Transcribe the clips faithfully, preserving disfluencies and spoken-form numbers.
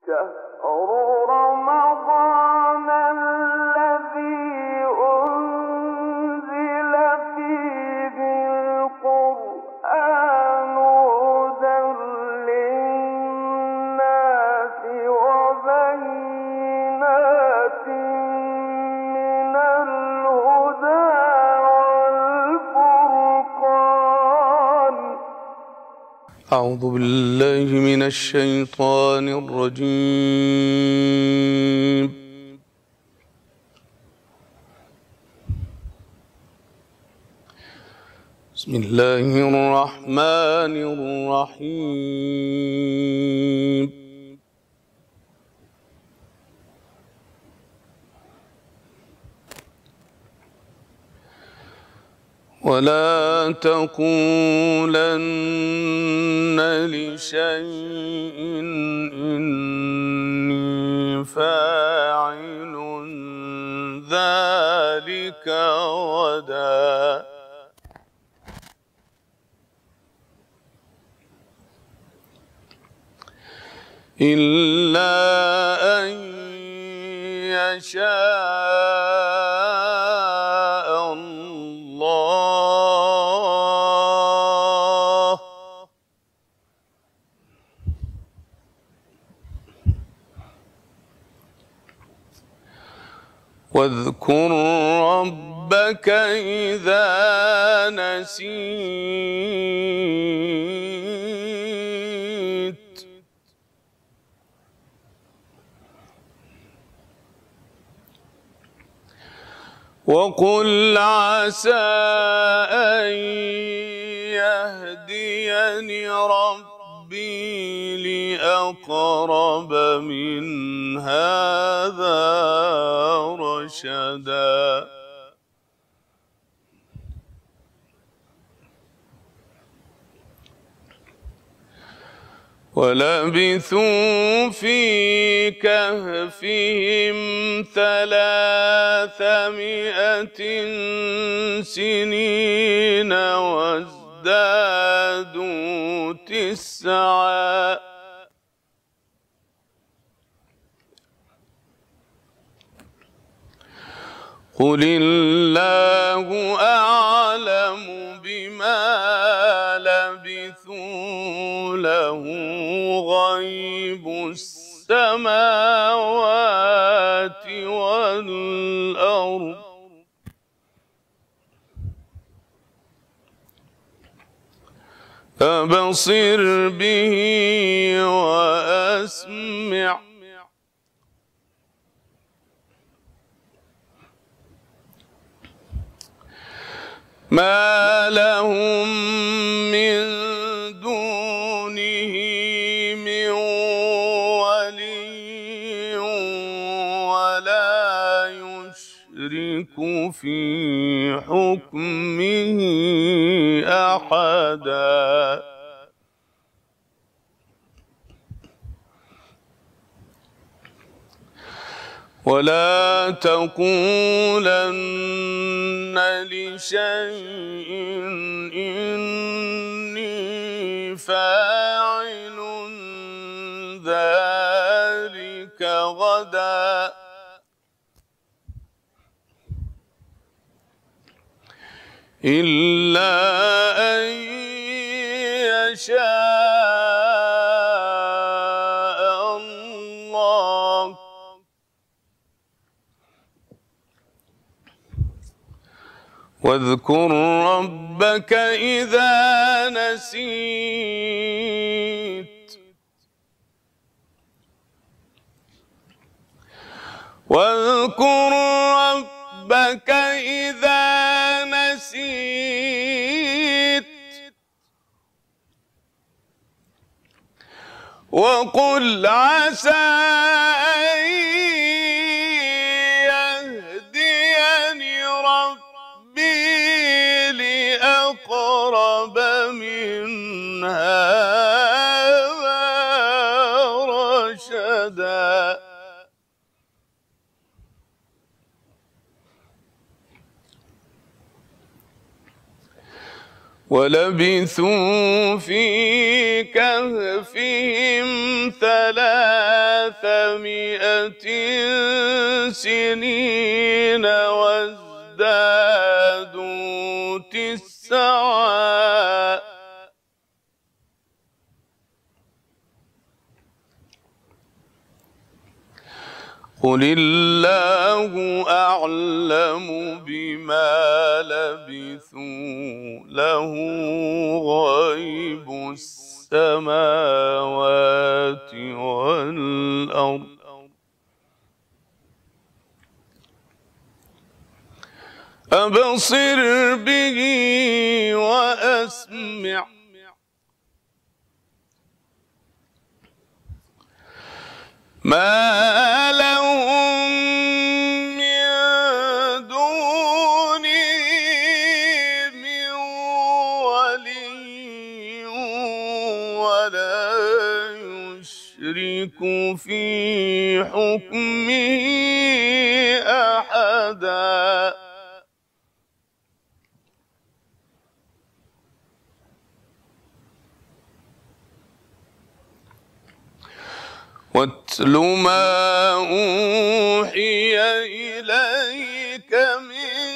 أعوذ بالله من الشيطان الرجيم. بسم الله الرحمن الرحيم. ولا تقولن لشيء إني فاعل ذلك غدا إلا أن يشاء الله. واذكر ربك إذا نسيت وقل عسى أن يهديني ربي لأقرب من هذا رشدا. ولبثوا في كهفهم ثلاثمائة سنين وازدادوا تسعا قل الله أعلم بما لبثوا له غيب السماوات والأرض أبصر به وأسمع ما لهم من دونه من ولي ولا يشرك في حكمه أحدا. ولا تقولن لشيء إني فاعل ذلك غدا إلا أن يشاء الله. واذكر ربك إذا نسيت واذكر ربك إذا نسيت وقل عسى أن يهديني ربي لأقرب من هذا رشدا. ولبثوا في كهفهم ثلاثمائة ثلاثمائة سنين وازدادوا تسعا قل الله أعلم بما لبثوا له غيب السماوات والأرض أبصر به وأسمع ما لهم من دونه من ولي ولا يشرك في حكمه أحدا واتل ما أوحي إليك من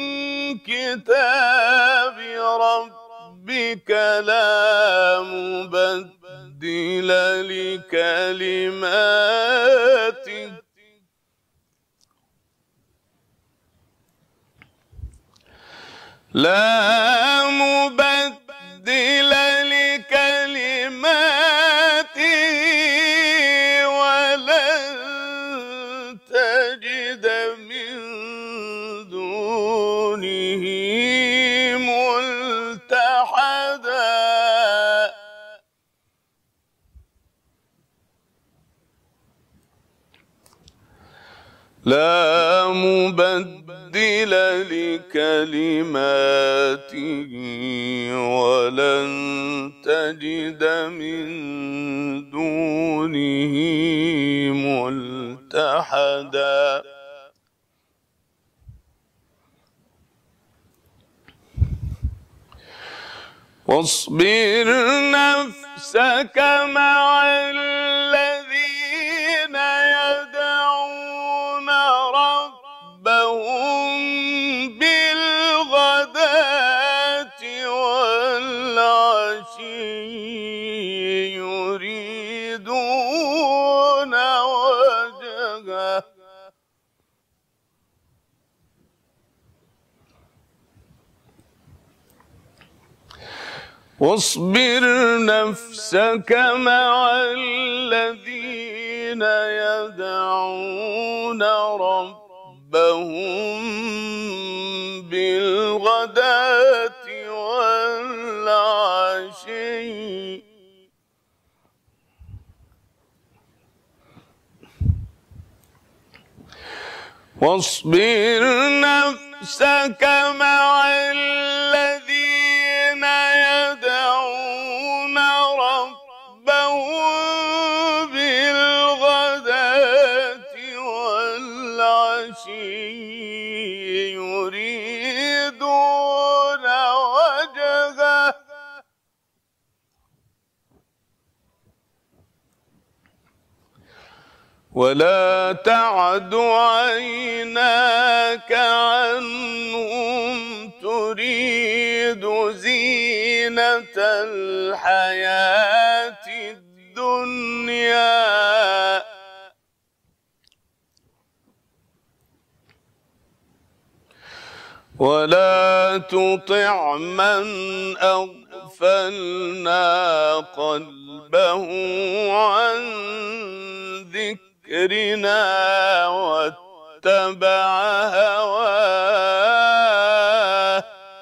كتاب ربك لا مبدل لكلماته لا مبدل لكلماته لا مبدل لكلماته ولن تجد من دونه ملتحدا واصبر نفسك مع الذين يدعون ربهم بالغداة والعشي يريدون وجهه واصبر نفسك مع الذين يدعون ربهم بالغداة والعشي واصبر نفسك مع الذين يدعون ربهم بالغداة والعشي يريدون وجهه ولا تعد عيناك عنهم تريد زينة الحياة الدنيا ولا تطع من أغفلنا قلبه عن ذكرنا واتبع هواه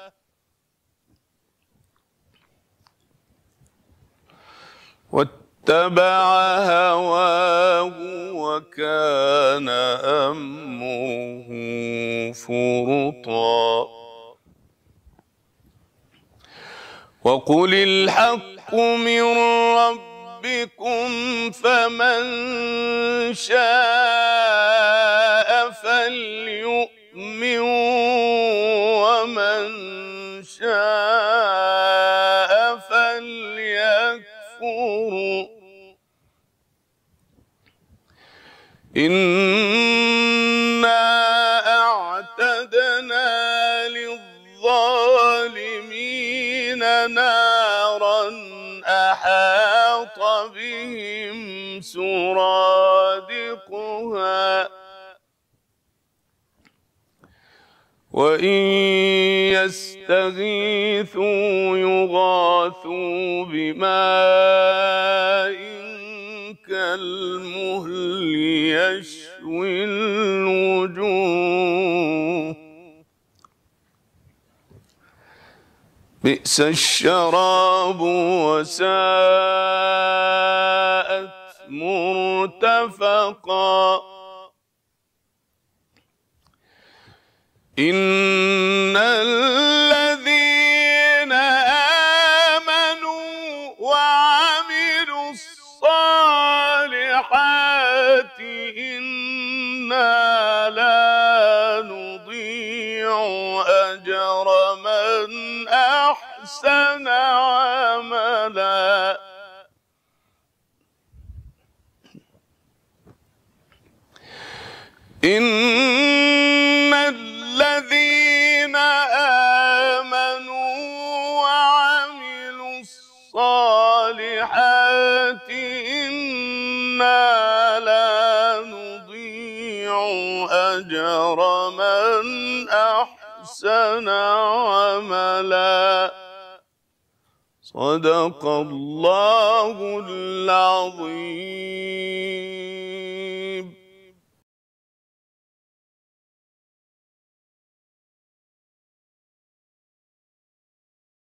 واتبع هواه وكان أمره فرطا وقل الحق من ربكم فمن شاء فليؤمن ومن شاء فليكفر إنا أعتدنا للظالمين نارا أحاط بهم سرادقها وإن يستغيثوا يغاثوا بماء كالمهل يشوي الوجوه بئس الشراب وساءت مرتفقا إن الذين آمنوا وعملوا الصالحات إنا لا نضيع أجر من أحسن عملا إن الذين آمنوا وعملوا الصالحات إنا لا نضيع أجر من أحسن عملا صدق الله العظيم.